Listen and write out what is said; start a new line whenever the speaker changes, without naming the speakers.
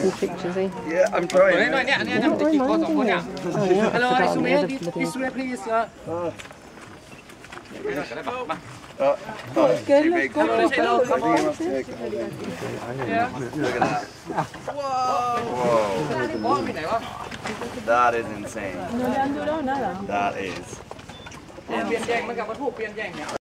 taking pictures, eh?
Yeah, I'm trying.
Hello, Isumé, please.
Too big.
Come on, come on.
Look at that. Whoa. That is insane. That is insane.